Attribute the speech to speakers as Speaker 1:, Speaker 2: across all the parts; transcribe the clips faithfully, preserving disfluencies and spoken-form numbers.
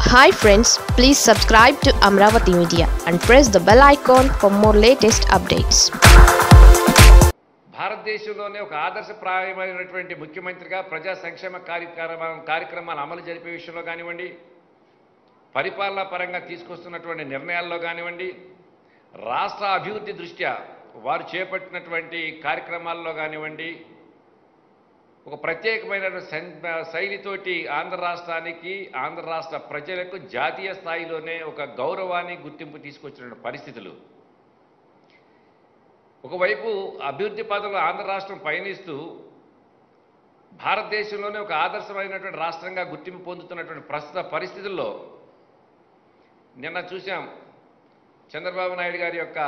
Speaker 1: Hi friends, please subscribe to Amravati Media and press the bell icon for more latest updates.
Speaker 2: భారతదేశంలోనే ఒక ఆదర్శప్రాయమైనటువంటి ముఖ్యమంత్రిగా ప్రజా సంక్షేమ కార్యక్రమ కార్యక్రమాలు అమలు జరిపే విషయంలో కానివ్వండి, పరిపాలనా పరంగా తీసుకొస్తున్నటువంటి నిర్ణయాల్లో కానివ్వండి, రాష్ట్ర అభివృద్ధి దృష్ట్యా వారు చేపట్టినటువంటి కార్యక్రమాల్లో కానివ్వండి, ఒక ప్రత్యేకమైన శైలితోటి ఆంధ్ర రాష్ట్రానికి ఆంధ్ర రాష్ట్ర ప్రజలకు జాతీయ స్థాయిలోనే ఒక గౌరవాన్ని గుర్తింపు తీసుకొచ్చిన పరిస్థితులు. ఒకవైపు అభివృద్ధి పదంలో ఆంధ్ర రాష్ట్రం పయనిస్తూ భారతదేశంలోనే ఒక ఆదర్శమైనటువంటి రాష్ట్రంగా గుర్తింపు పొందుతున్నటువంటి ప్రస్తుత పరిస్థితుల్లో నిన్న చూసాం చంద్రబాబు నాయుడు గారి యొక్క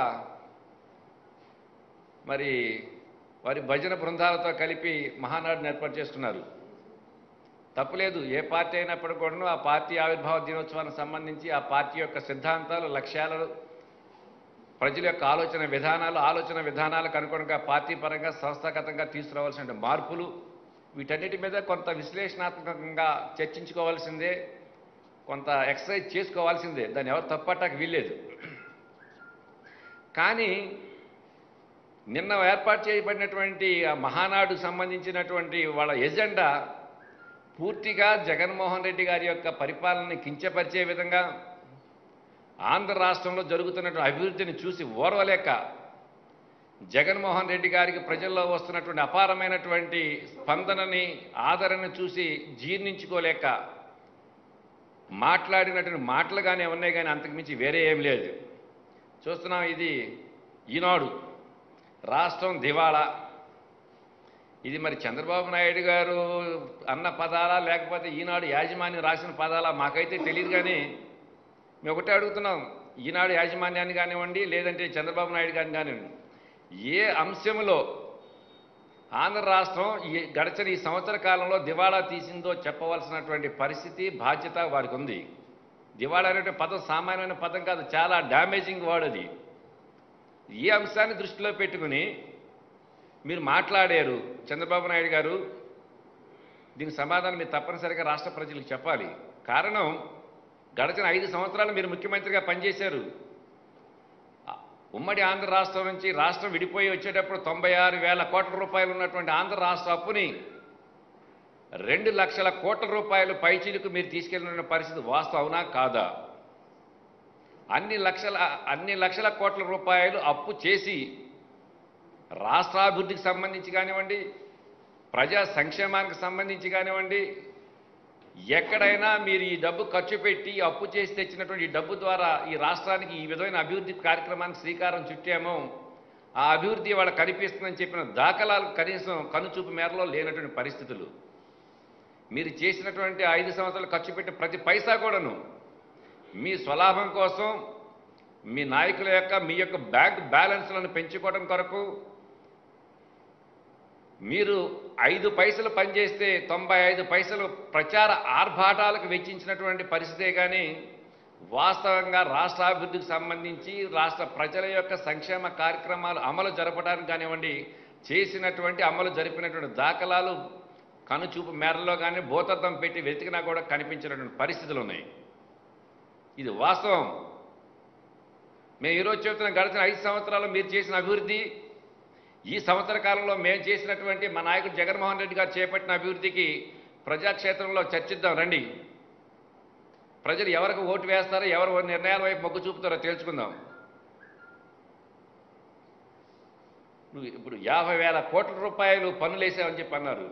Speaker 2: మరి వారి భజన బృందాలతో కలిపి మహానాడుని ఏర్పాటు చేసుకున్నారు. తప్పులేదు, ఏ పార్టీ అయినప్పటికీ కూడాను ఆ పార్టీ ఆవిర్భావ దినోత్సవానికి సంబంధించి ఆ పార్టీ యొక్క సిద్ధాంతాలు, లక్ష్యాలు, ప్రజల యొక్క ఆలోచన విధానాలు ఆలోచన విధానాలకు అనుగుణంగా పార్టీ పరంగా సంస్థాగతంగా తీసుకురావాల్సిన మార్పులు, వీటన్నిటి మీద కొంత విశ్లేషణాత్మకంగా చర్చించుకోవాల్సిందే, కొంత ఎక్సర్సైజ్ చేసుకోవాల్సిందే. దాన్ని ఎవరు తప్పట్టాక వీల్లేదు. కానీ నిన్న ఏర్పాటు చేయబడినటువంటి మహానాడుకు సంబంధించినటువంటి వాళ్ళ ఎజెండా పూర్తిగా జగన్మోహన్ రెడ్డి గారి యొక్క పరిపాలనని కించపరిచే విధంగా, ఆంధ్ర రాష్ట్రంలో జరుగుతున్నటువంటి అభివృద్ధిని చూసి ఓర్వలేక, జగన్మోహన్ రెడ్డి గారికి ప్రజల్లో వస్తున్నటువంటి అపారమైనటువంటి స్పందనని, ఆదరణని చూసి జీర్ణించుకోలేక మాట్లాడినటువంటి మాటలుగానే ఉన్నాయి, కానీ అంతకుమించి వేరే ఏం లేదు. చూస్తున్నాం, ఇది ఈనాడు రాష్ట్రం దివాళా. ఇది మరి చంద్రబాబు నాయుడు గారు అన్న పదాలా లేకపోతే ఈనాడు యాజమాన్యం రాసిన పదాలా మాకైతే తెలియదు. కానీ మేము ఒకటే అడుగుతున్నాం, ఈనాడు యాజమాన్యాన్ని కానివ్వండి, లేదంటే చంద్రబాబు నాయుడు గారిని కానివ్వండి, ఏ అంశంలో ఆంధ్ర రాష్ట్రం ఈ గడిచిన ఈ సంవత్సర కాలంలో దివాళా తీసిందో చెప్పవలసినటువంటి పరిస్థితి, బాధ్యత వారికి ఉంది. దివాళా అనే పదం సామాన్యమైన పదం కాదు, చాలా డ్యామేజింగ్ వర్డ్ అది. ఈ అంశాన్ని దృష్టిలో పెట్టుకుని మీరు మాట్లాడారు చంద్రబాబు నాయుడు గారు. దీనికి సమాధానం మీరు తప్పనిసరిగా రాష్ట్ర ప్రజలకు చెప్పాలి. కారణం, గడిచిన ఐదు సంవత్సరాలు మీరు ముఖ్యమంత్రిగా పనిచేశారు. ఉమ్మడి ఆంధ్ర రాష్ట్రం నుంచి రాష్ట్రం విడిపోయి వచ్చేటప్పుడు తొంభై ఆరు వేల కోట్ల రూపాయలు ఉన్నటువంటి ఆంధ్ర రాష్ట్ర అప్పుని రెండు లక్షల కోట్ల రూపాయలు పైచీలకు మీరు తీసుకెళ్లిన పరిస్థితి వాస్తవం అవునా కాదా? అన్ని లక్షల అన్ని లక్షల కోట్ల రూపాయలు అప్పు చేసి రాష్ట్రాభివృద్ధికి సంబంధించి కానివ్వండి, ప్రజా సంక్షేమానికి సంబంధించి కానివ్వండి, ఎక్కడైనా మీరు ఈ డబ్బు ఖర్చు పెట్టి అప్పు చేసి తెచ్చినటువంటి ఈ డబ్బు ద్వారా ఈ రాష్ట్రానికి ఈ విధమైన అభివృద్ధి కార్యక్రమానికి శ్రీకారం చుట్టామో, ఆ అభివృద్ధి వాళ్ళ కనిపిస్తుందని చెప్పిన దాఖలాలు కనీసం కనుచూపు మేరలో లేనటువంటి పరిస్థితులు. మీరు చేసినటువంటి ఐదు సంవత్సరాలు ఖర్చు పెట్టిన ప్రతి పైసా కూడాను మీ స్వలాభం కోసం, మీ నాయకుల యొక్క మీ యొక్క బ్యాంక్ బ్యాలెన్స్లను పెంచుకోవడం కొరకు, మీరు ఐదు పైసలు పనిచేస్తే తొంభై ఐదు పైసలు ప్రచార ఆర్భాటాలకు వెచ్చించినటువంటి పరిస్థితే. కానీ వాస్తవంగా రాష్ట్రాభివృద్ధికి సంబంధించి రాష్ట్ర ప్రజల యొక్క సంక్షేమ కార్యక్రమాలు అమలు జరపడానికి కానివ్వండి, చేసినటువంటి అమలు జరిపినటువంటి దాఖలాలు కనుచూపు మేరలో కానీ భూతద్దం పెట్టి వెతికినా కూడా కనిపించినటువంటి పరిస్థితులు ఉన్నాయి. ఇది వాస్తవం. మేము ఈరోజు చెబుతున్న గడిచిన ఐదు సంవత్సరాలు మీరు చేసిన అభివృద్ధి, ఈ సంవత్సర కాలంలో మేము చేసినటువంటి మా నాయకుడు జగన్మోహన్ రెడ్డి గారు చేపట్టిన అభివృద్ధికి ప్రజాక్షేత్రంలో చర్చిద్దాం రండి. ప్రజలు ఎవరికి ఓటు వేస్తారో, ఎవరు నిర్ణయాల వైపు మొగ్గు చూపుతారో తేల్చుకుందాం. ఇప్పుడు యాభై వేల కోట్ల రూపాయలు పన్నులు వేసామని చెప్పి అన్నారు.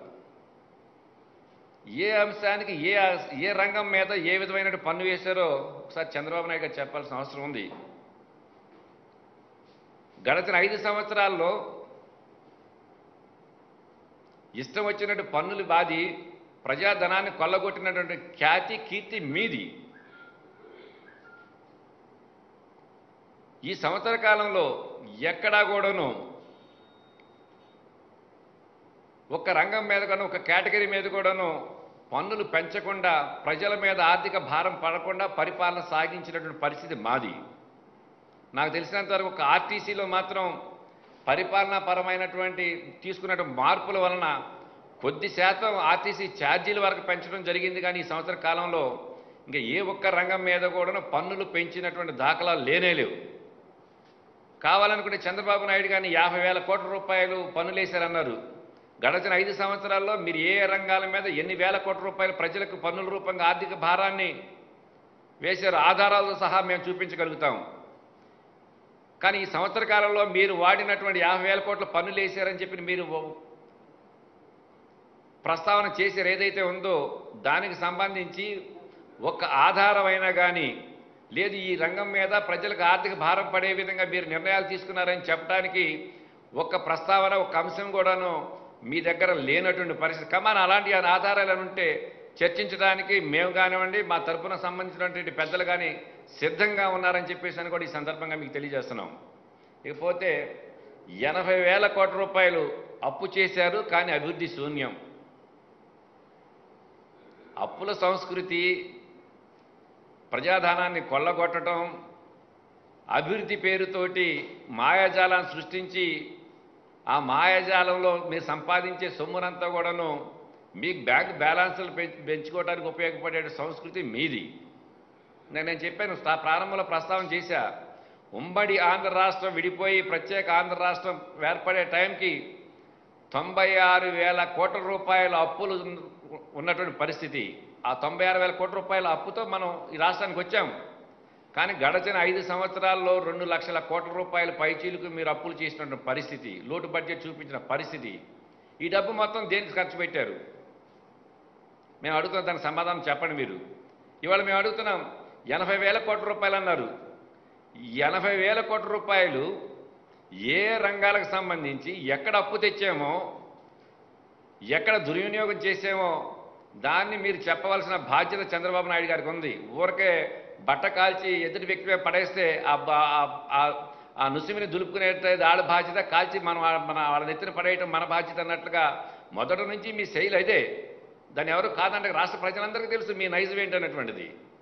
Speaker 2: ఏ అంశానికి ఏ ఏ రంగం మీద ఏ విధమైన పన్ను వేశారో ఒకసారి చంద్రబాబు నాయుడు గారు చెప్పాల్సిన అవసరం ఉంది. గడిచిన ఐదు సంవత్సరాల్లో ఇష్టం వచ్చినట్టు పన్నులు బాది ప్రజాధనాన్ని కొల్లగొట్టినటువంటి ఖ్యాతి, కీర్తి మీది. ఈ సంవత్సర కాలంలో ఎక్కడా కూడాను ఒక రంగం మీద కూడాను, ఒక కేటగిరీ మీద కూడాను పన్నులు పెంచకుండా, ప్రజల మీద ఆర్థిక భారం పడకుండా పరిపాలన సాగించినటువంటి పరిస్థితి మాది. నాకు తెలిసినంత వరకు ఒక ఆర్టీసీలో మాత్రం పరిపాలనా పరమైనటువంటి తీసుకున్నటువంటి మార్పుల వలన కొద్ది శాతం ఆర్టీసీ ఛార్జీల వరకు పెంచడం జరిగింది. కానీ ఈ సంవత్సర కాలంలో ఇంకా ఏ ఒక్క రంగం మీద కూడా పన్నులు పెంచినటువంటి దాఖలాలు లేనే లేవు. కావాలనుకుంటే చంద్రబాబు నాయుడు గారిని యాభై వేల కోట్ల రూపాయలు పన్నులు వేశారన్నారు. గడచిన ఐదు సంవత్సరాల్లో మీరు ఏ రంగాల మీద ఎన్ని వేల కోట్ల రూపాయలు ప్రజలకు పన్నుల రూపంగా ఆర్థిక భారాన్ని వేశారు, ఆధారాలతో సహా మేము చూపించగలుగుతాం. కానీ ఈ సంవత్సర కాలంలో మీరు వాడినటువంటి యాభై వేల కోట్ల పన్నులు వేశారని చెప్పి మీరు ప్రస్తావన చేశారు ఏదైతే ఉందో దానికి సంబంధించి ఒక ఆధారమైనా కానీ లేదు, ఈ రంగం మీద ప్రజలకు ఆర్థిక భారం పడే విధంగా మీరు నిర్ణయాలు తీసుకున్నారని చెప్పడానికి ఒక్క ప్రస్తావన ఒక అంశం కూడాను మీ దగ్గర లేనటువంటి పరిస్థితి. కమాన్ అలాంటి ఆధారాలు ఉంటే చర్చించడానికి మేము కానివ్వండి, మా తరపున సంబంధించినటువంటి పెద్దలు కానీ సిద్ధంగా ఉన్నారని చెప్పేసి అని కూడా ఈ సందర్భంగా మీకు తెలియజేస్తున్నాం. ఇకపోతే ఎనభై వేల కోట్ల రూపాయలు అప్పు చేశారు, కానీ అభివృద్ధి శూన్యం. అప్పుల సంస్కృతి, ప్రజాధనాన్ని కొల్లగొట్టడం, అభివృద్ధి పేరుతోటి మాయాజాలాన్ని సృష్టించి ఆ మాయాజాలంలో మీరు సంపాదించే సొమ్మునంతా కూడాను మీకు బ్యాంక్ బ్యాలెన్సులు పెంచుకోవడానికి ఉపయోగపడే సంస్కృతి మీది. నేను చెప్పాను, ప్రారంభంలో ప్రస్తావన చేశా, ఉమ్మడి ఆంధ్ర రాష్ట్రం విడిపోయి ప్రత్యేక ఆంధ్ర రాష్ట్రం ఏర్పడే టైంకి తొంభై ఆరు వేల కోట్ల రూపాయల అప్పులు ఉన్నటువంటి పరిస్థితి. ఆ తొంభై ఆరు వేల కోట్ల రూపాయల అప్పుతో మనం ఈ రాష్ట్రానికి వచ్చాం. కానీ గడచిన ఐదు సంవత్సరాల్లో రెండు లక్షల కోట్ల రూపాయల పైచీలకు మీరు అప్పులు చేసినటువంటి పరిస్థితి, లోటు బడ్జెట్ చూపించిన పరిస్థితి. ఈ డబ్బు మొత్తం దేనికి ఖర్చు పెట్టారు? మేము అడుగుతున్నాం, దానికి సమాధానం చెప్పండి మీరు. ఇవాళ మేము అడుగుతున్నాం, ఎనభై వేల కోట్ల రూపాయలు అన్నారు. ఎనభై వేల కోట్ల రూపాయలు ఏ రంగాలకు సంబంధించి ఎక్కడ అప్పు తెచ్చామో, ఎక్కడ దుర్వినియోగం చేసామో దాన్ని మీరు చెప్పవలసిన బాధ్యత చంద్రబాబు నాయుడు గారికి ఉంది. ఊరికే బట్ట కాల్చి ఎదుటి వ్యక్తిపై పడేస్తే ఆ నుసిమిని దులుపుకునే వాళ్ళ బాధ్యత, కాల్చి మనం మన వాళ్ళ నెత్తిన పడేయటం మన బాధ్యత అన్నట్లుగా మొదటి నుంచి మీ శైలి అదే. దాన్ని ఎవరు కాదంటే రాష్ట్ర ప్రజలందరికీ తెలుసు మీ నైజం ఏంటన్నటువంటిది.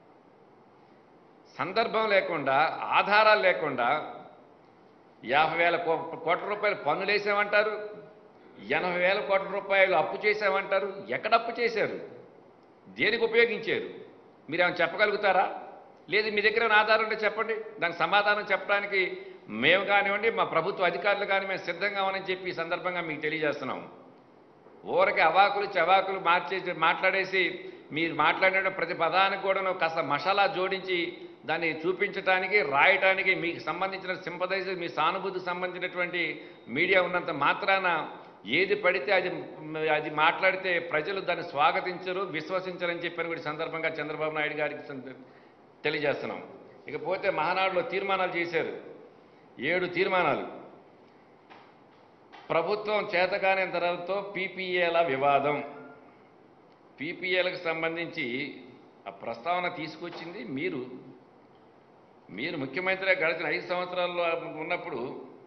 Speaker 2: సందర్భం లేకుండా, ఆధారాలు లేకుండా యాభై వేల కోట్ల రూపాయలు పన్నులు వేసామంటారు, ఎనభై వేల కోట్ల రూపాయలు అప్పు చేసామంటారు. ఎక్కడ అప్పు చేశారు? దేనికి ఉపయోగించారు? మీరు ఏమైనా చెప్పగలుగుతారా? లేదు, మీ దగ్గర ఆధారం ఉంటే చెప్పండి. దానికి సమాధానం చెప్పడానికి మేము కానివ్వండి, మా ప్రభుత్వ అధికారులు కానీ మేము సిద్ధంగా ఉన్నామని చెప్పి ఈ సందర్భంగా మీకు తెలియజేస్తున్నాం. ఊరకి అవాకులు చవాకులు మార్చేసి మాట్లాడేసి మీరు మాట్లాడిన ప్రతి పదానికి కూడా కాస్త మసాలా జోడించి దాన్ని చూపించడానికి, రాయటానికి మీకు సంబంధించిన సింపథైజ్, మీ సానుభూతికి సంబంధించినటువంటి మీడియా ఉన్నంత మాత్రాన ఏది పడితే అది అది మాట్లాడితే ప్రజలు దాన్ని స్వాగతించరు, విశ్వసించరని చెప్పని కూడా సందర్భంగా చంద్రబాబు నాయుడు గారికి తెలియజేస్తున్నాం. ఇకపోతే మహానాడులో తీర్మానాలు చేశారు, ఏడు తీర్మానాలు. ప్రభుత్వం చేతకాని ధరలతో పీపీఏల వివాదం. పీపీఏలకు సంబంధించి ఆ ప్రస్తావన తీసుకొచ్చింది మీరు. మీరు ముఖ్యమంత్రిగా గడిచిన ఐదు సంవత్సరాల్లో ఉన్నప్పుడు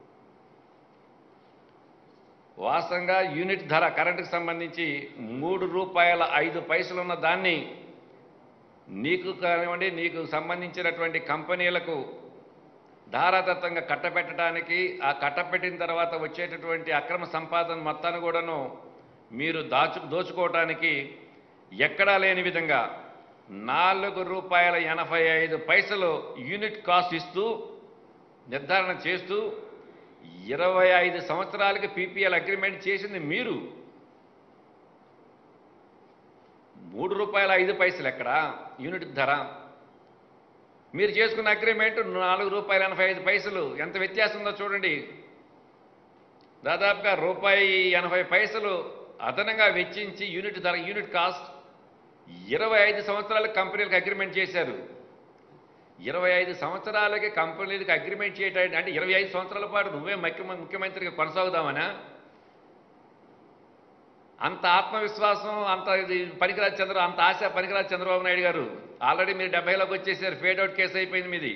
Speaker 2: వాస్తవంగా యూనిట్ ధర కరెంటుకు సంబంధించి మూడు రూపాయల ఐదు పైసలు ఉన్న దాన్ని నీకు కానివ్వండి, నీకు సంబంధించినటువంటి కంపెనీలకు ధారాదత్తంగా కట్టబెట్టడానికి, ఆ కట్టబెట్టిన తర్వాత వచ్చేటటువంటి అక్రమ సంపాదన మొత్తాన్ని కూడాను మీరు దాచు దోచుకోవటానికి ఎక్కడా లేని విధంగా నాలుగు రూపాయల ఎనభై ఐదు పైసలు యూనిట్ కాస్ట్ ఇస్తూ నిర్ధారణ చేస్తూ ఇరవై ఐదు సంవత్సరాలకి పీపీఎల్ అగ్రిమెంట్ చేసింది మీరు. మూడు రూపాయల ఐదు పైసలు ఎక్కడ యూనిట్ ధర? మీరు చేసుకున్న అగ్రిమెంట్ నాలుగు రూపాయల ఎనభై ఐదు పైసలు. ఎంత వ్యత్యాసం ఉందో చూడండి. దాదాపుగా రూపాయి ఎనభై పైసలు అదనంగా వెచ్చించి యూనిట్ ధర, యూనిట్ కాస్ట్ ఇరవై ఐదు సంవత్సరాలకు కంపెనీలకు అగ్రిమెంట్ చేశారు. ఇరవై ఐదు సంవత్సరాలకి కంపెనీలకు అగ్రిమెంట్ చేయటం అంటే ఇరవై ఐదు సంవత్సరాల పాటు నువ్వే ముఖ్యమంత్రిగా కొనసాగుదామనా? అంత ఆత్మవిశ్వాసం, అంత ఇది పనికిరాజ్ చంద్ర అంత ఆశ పనికిరాజ్ చంద్రబాబు నాయుడు గారు. ఆల్రెడీ మీరు డెబ్బైలోకి వచ్చేసారు, ఫేడ్ అవుట్ కేసు అయిపోయింది మీది.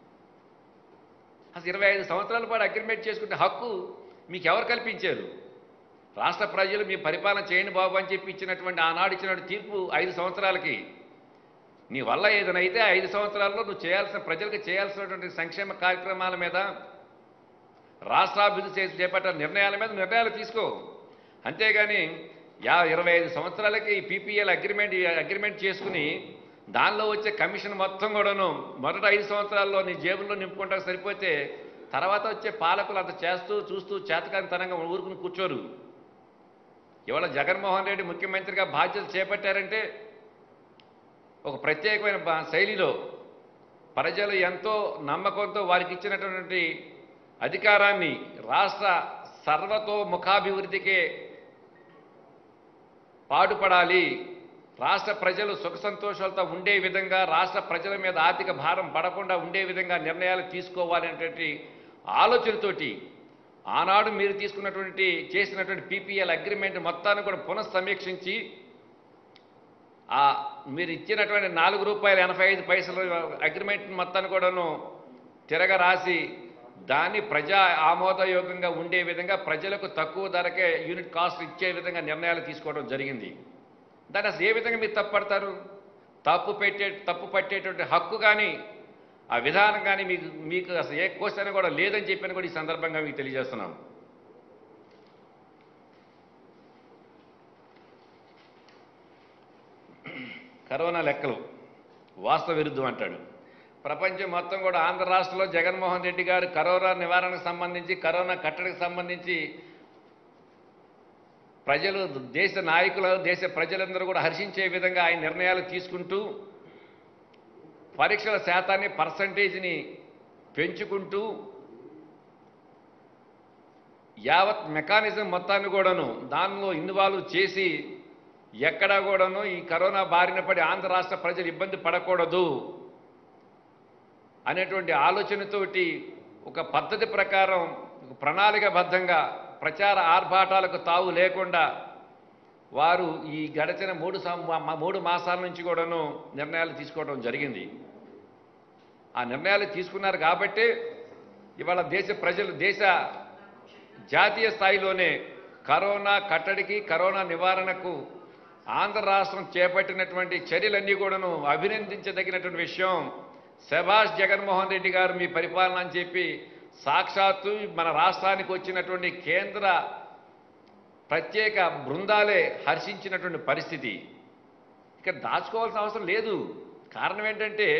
Speaker 2: అసలు ఇరవై ఐదు సంవత్సరాల పాటు అగ్రిమెంట్ చేసుకుంటే హక్కు మీకు ఎవరు కల్పించారు? రాష్ట్ర ప్రజలు మీ పరిపాలన చేయండి బాబు అని చెప్పి ఇచ్చినటువంటి ఆనాడు ఇచ్చినటువంటి తీర్పు ఐదు సంవత్సరాలకి. నీ వల్ల ఏదైనా అయితే ఐదు సంవత్సరాల్లో నువ్వు చేయాల్సిన, ప్రజలకు చేయాల్సినటువంటి సంక్షేమ కార్యక్రమాల మీద, రాష్ట్రాభివృద్ధి చేసి చేపట్టిన నిర్ణయాల మీద నిర్ణయాలు తీసుకో. అంతేగాని యా ఇరవై ఐదు సంవత్సరాలకి పీపీఎల్ అగ్రిమెంట్ అగ్రిమెంట్ చేసుకుని దానిలో వచ్చే కమిషన్ మొత్తం కూడాను మొదట ఐదు సంవత్సరాల్లో నీ జేబుల్లో నింపుకుంటా సరిపోతే తర్వాత వచ్చే పాలకులు అంత చేస్తూ చూస్తూ చేతకానితనంగా ఊరుకుని కూర్చోరు. ఇవాళ జగన్మోహన్ రెడ్డి ముఖ్యమంత్రిగా బాధ్యతలు చేపట్టారంటే ఒక ప్రత్యేకమైన శైలిలో ప్రజలు ఎంతో నమ్మకంతో వారికి ఇచ్చినటువంటి అధికారాన్ని రాష్ట్ర సర్వతోముఖాభివృద్ధికే పాటుపడాలి, రాష్ట్ర ప్రజలు సుఖ సంతోషాలతో ఉండే విధంగా, రాష్ట్ర ప్రజల మీద ఆర్థిక భారం పడకుండా ఉండే విధంగా నిర్ణయాలు తీసుకోవాలనేటువంటి ఆలోచనతోటి ఆనాడు మీరు తీసుకున్నటువంటి చేసినటువంటి పీపీఎల్ అగ్రిమెంట్ మొత్తాన్ని కూడా పునఃసమీక్షించి ఆ మీరు ఇచ్చినటువంటి నాలుగు రూపాయల ఎనభై ఐదు పైసల అగ్రిమెంట్ మొత్తాన్ని కూడాను తిరగ రాసి దాన్ని ప్రజా ఆమోదయోగ్యంగా ఉండే విధంగా ప్రజలకు తక్కువ ధరకే యూనిట్ కాస్ట్ ఇచ్చే విధంగా నిర్ణయాలు తీసుకోవడం జరిగింది. దాన్ని అసలు ఏ విధంగా మీరు తప్పుపడతారు? తప్పు పెట్టే తప్పు పట్టేటువంటి హక్కు కానీ ఆ విధానం కానీ మీకు మీకు అసలు ఏ క్వశ్చన్ కూడా లేదని చెప్పని కూడా ఈ సందర్భంగా మీకు తెలియజేస్తున్నాం. కరోనా లెక్కలు వాస్తవ విరుద్ధం అంటాడు. ప్రపంచం మొత్తం కూడా ఆంధ్ర రాష్ట్రంలో జగన్మోహన్ రెడ్డి గారు కరోనా నివారణకు సంబంధించి, కరోనా కట్టడికి సంబంధించి ప్రజలు, దేశ నాయకులు, దేశ ప్రజలందరూ కూడా హర్షించే విధంగా ఆయన నిర్ణయాలు తీసుకుంటూ పరీక్షల శాతాన్ని, పర్సంటేజ్ని పెంచుకుంటూ యావత్ మెకానిజం మొత్తాన్ని కూడాను దానిలో ఇన్వాల్వ్ చేసి ఎక్కడా కూడాను ఈ కరోనా బారిన పడి ఆంధ్ర రాష్ట్ర ప్రజలు ఇబ్బంది పడకూడదు అనేటువంటి ఆలోచనతోటి ఒక పద్ధతి ప్రకారం ప్రణాళికబద్ధంగా ప్రచార ఆర్భాటాలకు తావు లేకుండా వారు ఈ గడిచిన మూడు మూడు మాసాల నుంచి కూడాను నిర్ణయాలు తీసుకోవడం జరిగింది. ఆ నిర్ణయాలు తీసుకున్నారు కాబట్టి ఇవాళ దేశ ప్రజలు, దేశ జాతీయ స్థాయిలోనే కరోనా కట్టడికి, కరోనా నివారణకు ఆంధ్ర రాష్ట్రం చేపట్టినటువంటి చర్యలన్నీ కూడాను అభినందించదగినటువంటి విషయం. శభాష్ జగన్మోహన్ రెడ్డి గారు మీ పరిపాలన అని చెప్పి సాక్షాత్తు మన రాష్ట్రానికి వచ్చినటువంటి కేంద్ర ప్రత్యేక బృందాలే హర్షించినటువంటి పరిస్థితి. ఇక దాచుకోవాల్సిన అవసరం లేదు. కారణం ఏంటంటే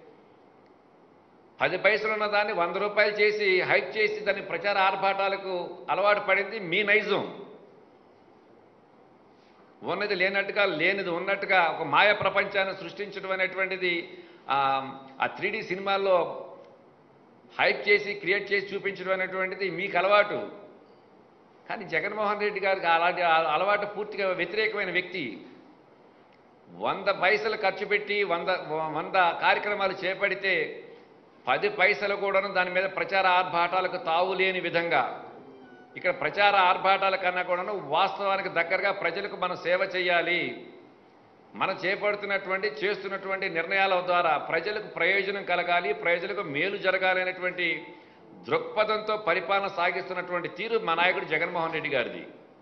Speaker 2: పది పైసలు ఉన్న దాన్ని వంద రూపాయలు చేసి హైక్ చేసి దాన్ని ప్రచార ఆర్భాటాలకు అలవాటు పడింది మీ నైజం. ఉన్నది లేనట్టుగా, లేనిది ఉన్నట్టుగా ఒక మాయ ప్రపంచాన్ని సృష్టించడం అనేటువంటిది ఆ త్రీ డీ సినిమాల్లో హైప్ చేసి క్రియేట్ చేసి చూపించడం అనేటువంటిది మీకు అలవాటు. కానీ జగన్మోహన్ రెడ్డి గారికి అలాంటి అలవాటు పూర్తిగా వ్యతిరేకమైన వ్యక్తి. వంద పైసలు ఖర్చు పెట్టి వంద వంద కార్యక్రమాలు చేపడితే పది పైసలు కూడాను దాని మీద ప్రచార ఆర్భాటాలకు తావు లేని విధంగా, ఇక్కడ ప్రచార ఆర్భాటాల కన్నా కూడాను వాస్తవానికి దగ్గరగా ప్రజలకు మనం సేవ చేయాలి, మనం చేపడుతున్నటువంటి చేస్తున్నటువంటి నిర్ణయాల ద్వారా ప్రజలకు ప్రయోజనం కలగాలి, ప్రజలకు మేలు జరగాలి అనేటువంటి దృక్పథంతో పరిపాలన సాగిస్తున్నటువంటి తీరు మా నాయకుడు జగన్మోహన్ రెడ్డి గారిది.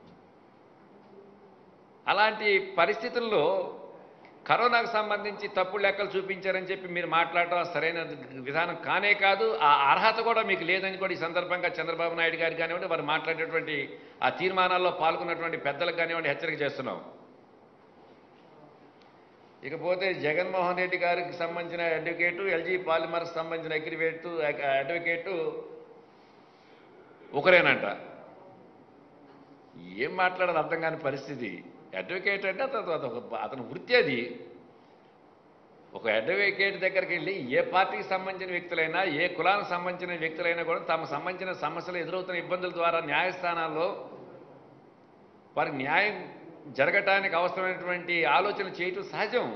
Speaker 2: అలాంటి పరిస్థితుల్లో కరోనాకు సంబంధించి తప్పుడు లెక్కలు చూపించారని చెప్పి మీరు మాట్లాడటం సరైన విధానం కానే కాదు. ఆ అర్హత కూడా మీకు లేదని కూడా ఈ సందర్భంగా చంద్రబాబు నాయుడు గారికి కానివ్వండి, వారు మాట్లాడేటువంటి ఆ తీర్మానాల్లో పాల్గొన్నటువంటి పెద్దలకు కానివ్వండి హెచ్చరిక చేస్తున్నాం. ఇకపోతే జగన్మోహన్ రెడ్డి గారికి సంబంధించిన అడ్వకేటు, ఎల్జీ పాలిమర్కి సంబంధించిన అగ్రివేటు అడ్వకేటు ఒకరేనంట. ఏం మాట్లాడాలి అర్థం కాని పరిస్థితి. అడ్వకేట్ అంటే అతను అతను వృత్తి అది. ఒక అడ్వకేట్ దగ్గరికి వెళ్ళి ఏ పార్టీకి సంబంధించిన వ్యక్తులైనా, ఏ కులానికి సంబంధించిన వ్యక్తులైనా కూడా తమ సంబంధించిన సమస్యలు ఎదురవుతున్న ఇబ్బందుల ద్వారా న్యాయస్థానాల్లో వారికి న్యాయం జరగటానికి అవసరమైనటువంటి ఆలోచన చేయటం సహజం.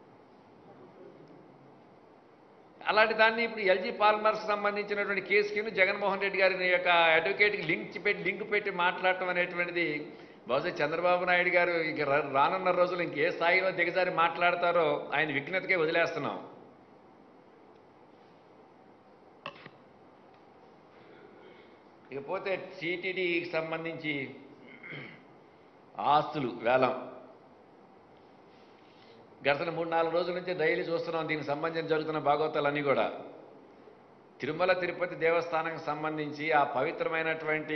Speaker 2: అలాంటి దాన్ని ఇప్పుడు ఎల్జీ పాల్మర్స్ సంబంధించినటువంటి కేసుకి జగన్మోహన్ రెడ్డి గారి యొక్క అడ్వకేట్కి లింక్ పెట్టి లింక్ పెట్టి మాట్లాడటం అనేటువంటిది బహుశా చంద్రబాబు నాయుడు గారు ఇక రానున్న రోజులు ఇంకే స్థాయిలో దిగజారి మాట్లాడతారో ఆయన విఘ్నతకే వదిలేస్తున్నాం. ఇకపోతే టీటీడీకి సంబంధించి ఆస్తులు వేలం గత మూడు నాలుగు రోజుల నుంచి డైలీ చూస్తున్నాం. దీనికి సంబంధించి జరుగుతున్న భాగవతాలన్నీ కూడా తిరుమల తిరుపతి దేవస్థానానికి సంబంధించి ఆ పవిత్రమైనటువంటి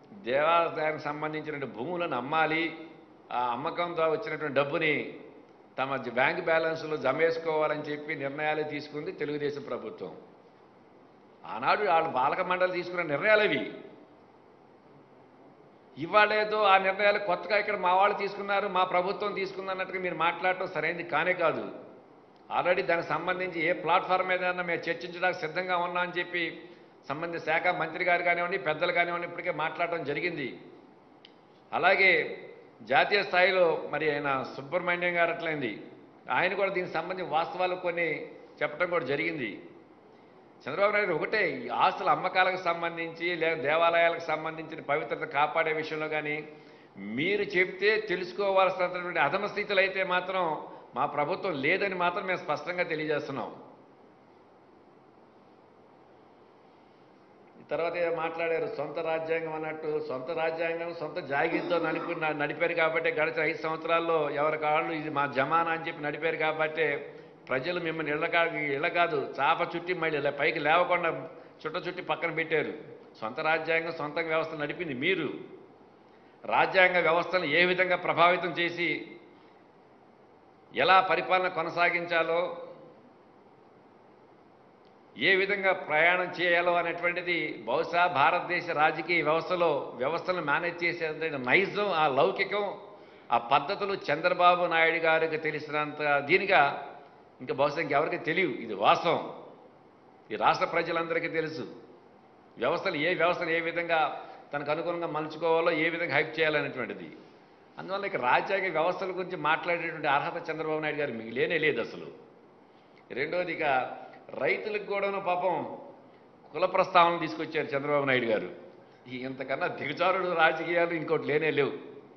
Speaker 2: దేవాలయానికి సంబంధించినటువంటి భూములను అమ్మాలి, ఆ అమ్మకం ద్వారా వచ్చినటువంటి డబ్బుని తమ బ్యాంక్ బ్యాలెన్స్లో జమ వేసుకోవాలని చెప్పి నిర్ణయాలు తీసుకుంది తెలుగుదేశం ప్రభుత్వం. ఆనాడు వాళ్ళు పాలక మండలి తీసుకున్న నిర్ణయాలు అవి. ఇవాళేదో ఆ నిర్ణయాలు కొత్తగా ఇక్కడ మా వాళ్ళు తీసుకున్నారు, మా ప్రభుత్వం తీసుకుందన్నట్టుగా మీరు మాట్లాడటం సరైనది కానే కాదు. ఆల్రెడీ దానికి సంబంధించి ఏ ప్లాట్ఫామ్ మీద మేము చర్చించడానికి సిద్ధంగా ఉన్నా అని చెప్పి సంబంధిత శాఖ మంత్రి గారు కానివ్వండి, పెద్దలు కానివ్వండి ఇప్పటికే మాట్లాడటం జరిగింది. అలాగే జాతీయ స్థాయిలో మరి ఆయన సుబ్రహ్మణ్యం గారు అట్లయింది, ఆయన కూడా దీనికి సంబంధించి వాస్తవాలు కొన్ని చెప్పడం కూడా జరిగింది. చంద్రబాబు నాయుడు ఒకటే ఈ ఆస్తుల అమ్మకాలకు సంబంధించి లేదా దేవాలయాలకు సంబంధించిన పవిత్రత కాపాడే విషయంలో కానీ మీరు చెప్తే తెలుసుకోవాల్సినటువంటి అధమ స్థితులు అయితే మాత్రం మా ప్రభుత్వం లేదని మాత్రం మేము స్పష్టంగా తెలియజేస్తున్నాం. తర్వాత మాట్లాడారు సొంత రాజ్యాంగం అన్నట్టు. సొంత రాజ్యాంగం సొంత జాగీర్తో నడిపి నడిపారు కాబట్టి గడిచిన ఐదు సంవత్సరాల్లో ఎవరి కాళ్ళు ఇది మా జమానా అని చెప్పి నడిపారు కాబట్టి ప్రజలు మిమ్మల్ని ఇళ్ళ కాదు ఇళ్ళ కాదు చాప చుట్టి మళ్ళీ ఇలా పైకి లేవకుండా చుట్ట చుట్టి పక్కన పెట్టారు. సొంత రాజ్యాంగం సొంత వ్యవస్థ నడిపింది మీరు. రాజ్యాంగ వ్యవస్థను ఏ విధంగా ప్రభావితం చేసి ఎలా పరిపాలన కొనసాగించాలో, ఏ విధంగా ప్రయాణం చేయాలో అనేటువంటిది బహుశా భారతదేశ రాజకీయ వ్యవస్థలో వ్యవస్థను మేనేజ్ చేసే నైజం, ఆ లౌకికం, ఆ పద్ధతులు చంద్రబాబు నాయుడు గారికి తెలిసినంత దీనిగా ఇంకా బహుశా ఇంకెవరికి తెలియవు. ఇది వాస్తవం. ఈ రాష్ట్ర ప్రజలందరికీ తెలుసు వ్యవస్థలు ఏ వ్యవస్థలు ఏ విధంగా తనకు అనుగుణంగా మలుచుకోవాలో, ఏ విధంగా హైప్ చేయాలనేటువంటిది. అందువల్ల ఇక రాజ్యాంగ వ్యవస్థల గురించి మాట్లాడేటువంటి అర్హత చంద్రబాబు నాయుడు గారు మీకు లేనే లేదు అసలు. రెండోది ఇక రైతులకు కూడాను పాపం కుల ప్రస్తావన తీసుకొచ్చారు చంద్రబాబు నాయుడు గారు. ఇంతకన్నా దిగజారుడు రాజకీయాలు ఇంకోటి లేనే లేవు.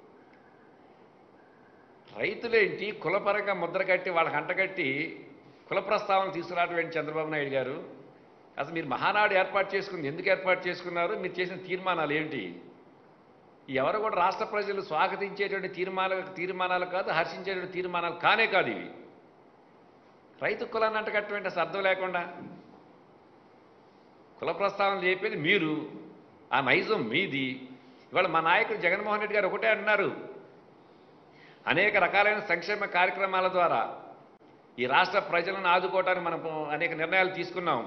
Speaker 2: రైతులేంటి కులపరంగా ముద్ర కట్టి వాళ్ళకి అంటగట్టి కుల ప్రస్తావన తీసుకురావడం ఏంటి చంద్రబాబు నాయుడు గారు? అసలు మీరు మహానాడు ఏర్పాటు చేసుకుంది ఎందుకు ఏర్పాటు చేసుకున్నారు? మీరు చేసిన తీర్మానాలు ఏంటి? ఎవరు కూడా రాష్ట్ర ప్రజలు స్వాగతించేటువంటి తీర్మానాలు తీర్మానాలు కాదు, హర్షించేటువంటి తీర్మానాలు కానే కాదు ఇవి. రైతు కులాన్ని అంటగట్టటువంటి అసలు అర్థం లేకుండా కుల ప్రస్తావన చెప్పేది మీరు, ఆ నైజం మీది. ఇవాళ మా నాయకుడు జగన్మోహన్ రెడ్డి గారు ఒకటే అన్నారు, అనేక రకాలైన సంక్షేమ కార్యక్రమాల ద్వారా ఈ రాష్ట్ర ప్రజలను ఆదుకోవడానికి మనం అనేక నిర్ణయాలు తీసుకున్నాం.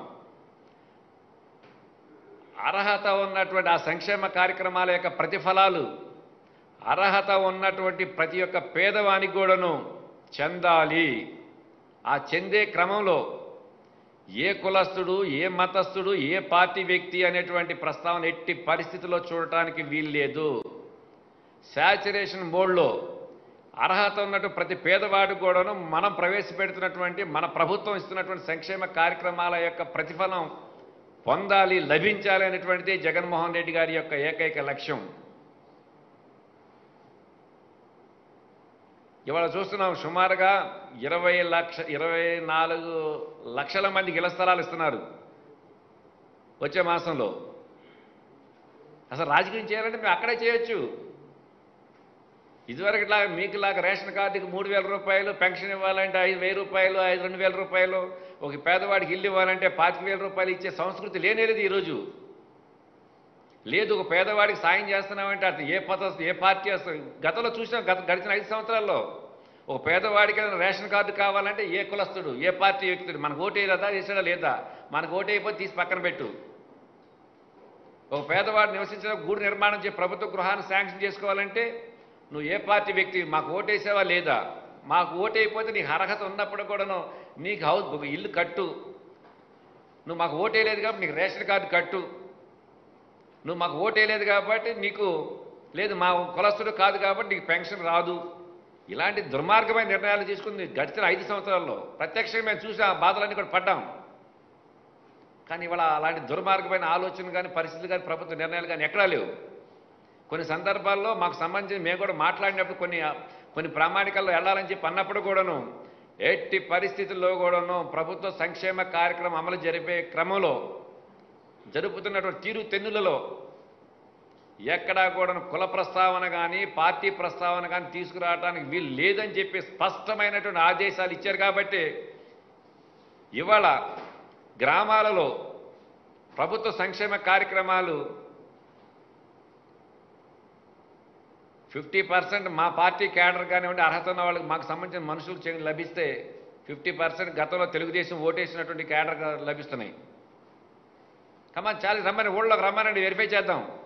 Speaker 2: అర్హత ఉన్నటువంటి ఆ సంక్షేమ కార్యక్రమాల యొక్క ప్రతిఫలాలు అర్హత ఉన్నటువంటి ప్రతి ఒక్క పేదవానికి కూడాను చెందాలి. ఆ చెందే క్రమంలో ఏ కులస్తుడు, ఏ మతస్థుడు, ఏ పార్టీ వ్యక్తి అనేటువంటి ప్రస్తావన ఎట్టి పరిస్థితుల్లో చూడటానికి వీల్లేదు. శాచురేషన్ మోడ్లో అర్హత ఉన్నట్టు ప్రతి పేదవాడు కూడాను మనం ప్రవేశపెడుతున్నటువంటి మన ప్రభుత్వం ఇస్తున్నటువంటి సంక్షేమ కార్యక్రమాల యొక్క ప్రతిఫలం పొందాలి, లభించాలి అనేటువంటిది జగన్మోహన్ రెడ్డి గారి యొక్క ఏకైక లక్ష్యం. ఇవాళ చూస్తున్నాం సుమారుగా ఇరవై లక్ష ఇరవై నాలుగు లక్షల మందికి ఇళ్ల స్థలాలు ఇస్తున్నారు వచ్చే మాసంలో. అసలు రాజకీయం చేయాలంటే మేము అక్కడే చేయొచ్చు. ఇదివరకు ఇట్లా మీకులాగా రేషన్ కార్డుకి మూడు వేల రూపాయలు పెన్షన్ ఇవ్వాలంటే ఐదు వెయ్యి రూపాయలు ఐదు రెండు వేల రూపాయలు, ఒక పేదవాడికి ఇల్లు ఇవ్వాలంటే పాతిక వేల రూపాయలు ఇచ్చే సంస్కృతి లేనేలేదు ఈరోజు. లేదు ఒక పేదవాడికి సాయం చేస్తున్నామంటే అతను ఏ పద్ధతి ఏ పార్టీ వస్తుంది. గతంలో చూసినాం, గత గడిచిన ఐదు సంవత్సరాల్లో ఒక పేదవాడికి రేషన్ కార్డు కావాలంటే ఏ కులస్తుడు, ఏ పార్టీ వ్యక్తుడు మనకు ఓటు వేయలేదా, వేసాడా లేదా, మనకు ఓటు అయిపోతే తీసి పక్కన పెట్టు. ఒక పేదవాడు నివసించిన గూడు నిర్మాణం చేసి ప్రభుత్వ గృహాన్ని శాంక్షన్ చేసుకోవాలంటే నువ్వు ఏ పార్టీ వ్యక్తి, మాకు ఓటేసావా లేదా, మాకు ఓటైపోతే నీకు అర్హత ఉన్నప్పుడు కూడాను నీకు హౌస్ ఒక ఇల్లు కట్టు, నువ్వు మాకు ఓటేయలేదు కాబట్టి నీకు రేషన్ కార్డు కట్టు, నువ్వు మాకు ఓటేయలేదు కాబట్టి నీకు లేదు మా కులస్తుడు కాదు కాబట్టి నీకు పెన్షన్ రాదు. ఇలాంటి దుర్మార్గమైన నిర్ణయాలు తీసుకుంది గడిచిన ఐదు సంవత్సరాల్లో. ప్రత్యక్షంగా మేము చూసి ఆ బాధలన్నీ కూడా పడ్డాం. కానీ ఇవాళ అలాంటి దుర్మార్గమైన ఆలోచనలు కానీ పరిస్థితులు కానీ ప్రభుత్వ నిర్ణయాలు కానీ ఎక్కడా లేవు. కొన్ని సందర్భాల్లో మాకు సంబంధించి మేము కూడా మాట్లాడినప్పుడు కొన్ని కొన్ని ప్రామాణికాల్లో వెళ్ళాలని చెప్పి అన్నప్పుడు కూడాను ఎట్టి పరిస్థితుల్లో కూడాను ప్రభుత్వ సంక్షేమ కార్యక్రమం అమలు జరిపే క్రమంలో జరుపుతున్నటువంటి తీరు తెన్నులలో ఎక్కడా కూడా కుల ప్రస్తావన కానీ పార్టీ ప్రస్తావన కానీ తీసుకురావడానికి వీలు లేదని చెప్పి స్పష్టమైనటువంటి ఆదేశాలు ఇచ్చారు. కాబట్టి ఇవాళ గ్రామాలలో ప్రభుత్వ సంక్షేమ కార్యక్రమాలు ఫిఫ్టీ పర్సెంట్ మా పార్టీ క్యాడర్ కానివ్వండి, అర్హత ఉన్న వాళ్ళకి మాకు సంబంధించిన మనుషులకు చేంజ్ లభిస్తే ఫిఫ్టీ పర్సెంట్ గతంలో తెలుగుదేశం ఓటేసినటువంటి క్యాడర్ లభిస్తున్నాయి. కమా చాలా రమ్మని ఊళ్ళోకి రమ్మనండి, వెరిఫై చేద్దాం.